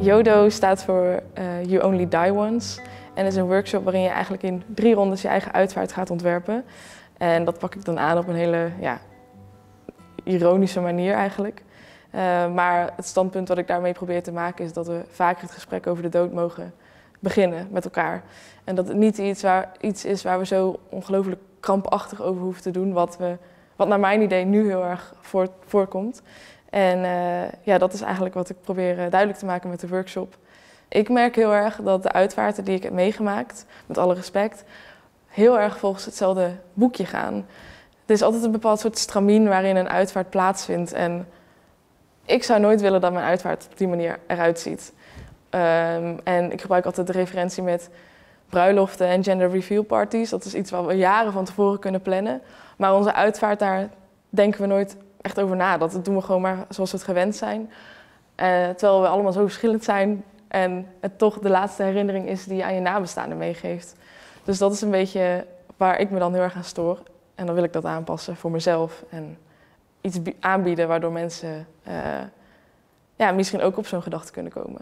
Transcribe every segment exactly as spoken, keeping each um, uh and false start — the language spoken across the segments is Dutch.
YODO staat voor uh, You Only Die Once en is een workshop waarin je eigenlijk in drie rondes je eigen uitvaart gaat ontwerpen. En dat pak ik dan aan op een hele ja, ironische manier eigenlijk. Uh, maar het standpunt wat ik daarmee probeer te maken is dat we vaker het gesprek over de dood mogen beginnen met elkaar. En dat het niet iets, waar, iets is waar we zo ongelooflijk krampachtig over hoeven te doen, wat, we, wat naar mijn idee nu heel erg voor, voorkomt. En uh, ja, dat is eigenlijk wat ik probeer duidelijk te maken met de workshop. Ik merk heel erg dat de uitvaarten die ik heb meegemaakt, met alle respect, heel erg volgens hetzelfde boekje gaan. Er is altijd een bepaald soort stramien waarin een uitvaart plaatsvindt. En ik zou nooit willen dat mijn uitvaart op die manier eruit ziet. Um, en ik gebruik altijd de referentie met bruiloften en gender reveal parties. Dat is iets wat we jaren van tevoren kunnen plannen. Maar onze uitvaart, daar denken we nooit echt over na. Dat doen we gewoon maar zoals we het gewend zijn. Uh, terwijl we allemaal zo verschillend zijn. En het toch de laatste herinnering is die je aan je nabestaanden meegeeft. Dus dat is een beetje waar ik me dan heel erg aan stoor. En dan wil ik dat aanpassen voor mezelf. En iets aanbieden waardoor mensen uh, ja, misschien ook op zo'n gedachte kunnen komen.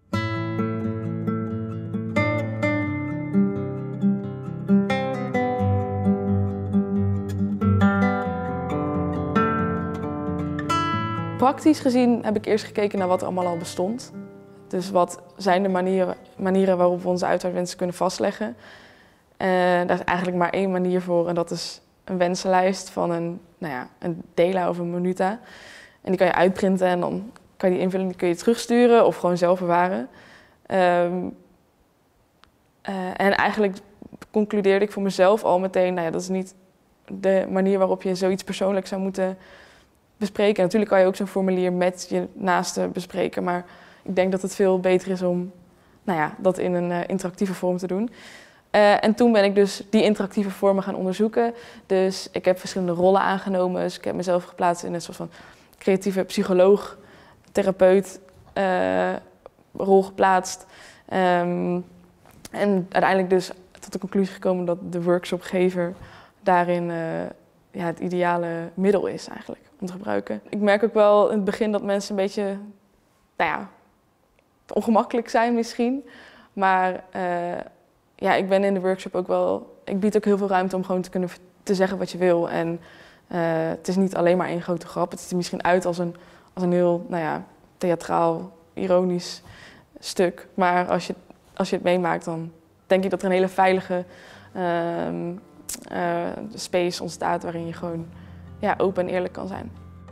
Praktisch gezien heb ik eerst gekeken naar wat er allemaal al bestond. Dus wat zijn de manieren, manieren waarop we onze uitvaartwensen kunnen vastleggen. Uh, daar is eigenlijk maar één manier voor en dat is een wensenlijst van een, nou ja, een Dela of een Minuta. En die kan je uitprinten en dan kan je die invullen, die kun je terugsturen of gewoon zelf bewaren. Um, uh, en eigenlijk concludeerde ik voor mezelf al meteen, nou ja, dat is niet de manier waarop je zoiets persoonlijk zou moeten bespreken. Natuurlijk kan je ook zo'n formulier met je naaste bespreken, maar ik denk dat het veel beter is om nou ja, dat in een uh, interactieve vorm te doen. Uh, en toen ben ik dus die interactieve vormen gaan onderzoeken. Dus ik heb verschillende rollen aangenomen. Dus ik heb mezelf geplaatst in een soort van creatieve psycholoog, therapeut uh, rol geplaatst. Um, en uiteindelijk dus tot de conclusie gekomen dat de workshopgever daarin uh, ja, het ideale middel is eigenlijk om te gebruiken. Ik merk ook wel in het begin dat mensen een beetje nou ja, ongemakkelijk zijn misschien. Maar uh, ja, ik ben in de workshop ook wel, ik bied ook heel veel ruimte om gewoon te kunnen te zeggen wat je wil. En uh, het is niet alleen maar één grote grap. Het ziet er misschien uit als een, als een heel nou ja, theatraal, ironisch stuk. Maar als je, als je het meemaakt, dan denk ik dat er een hele veilige uh, uh, space ontstaat waarin je gewoon ja, open en eerlijk kan zijn.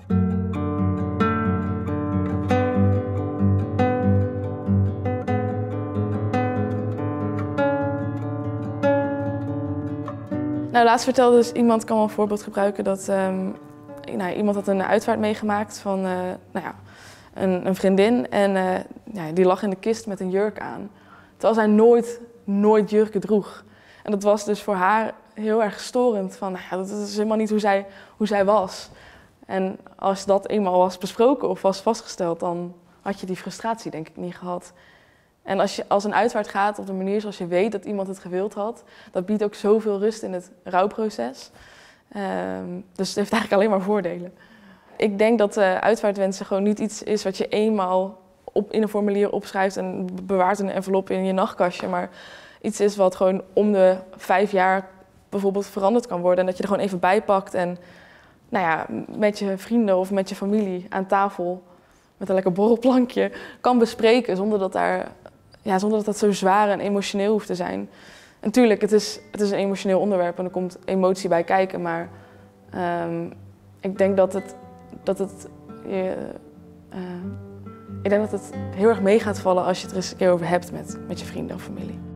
Nou, laatst vertelde dus iemand, ik kan wel een voorbeeld gebruiken, dat um, nou, iemand had een uitvaart meegemaakt van uh, nou ja, een, een vriendin en uh, ja, die lag in de kist met een jurk aan. Terwijl zij nooit, nooit jurken droeg. En dat was dus voor haar heel erg storend, van nou ja, dat is helemaal niet hoe zij, hoe zij was. En als dat eenmaal was besproken of was vastgesteld, dan had je die frustratie denk ik niet gehad. En als je als een uitvaart gaat op de manier zoals je weet dat iemand het gewild had, dat biedt ook zoveel rust in het rouwproces. Um, dus het heeft eigenlijk alleen maar voordelen. Ik denk dat uh, uitvaartwensen gewoon niet iets is wat je eenmaal op, in een formulier opschrijft en bewaart in een envelop in je nachtkastje, maar iets is wat gewoon om de vijf jaar bijvoorbeeld veranderd kan worden en dat je er gewoon even bij pakt en nou ja, met je vrienden of met je familie aan tafel met een lekker borrelplankje kan bespreken zonder dat daar Ja, zonder dat dat zo zwaar en emotioneel hoeft te zijn. En tuurlijk, het is, het is een emotioneel onderwerp en er komt emotie bij kijken, maar um, ik denk dat het, dat het, je, uh, ik denk dat het heel erg mee gaat vallen als je het er eens een keer over hebt met, met je vrienden of familie.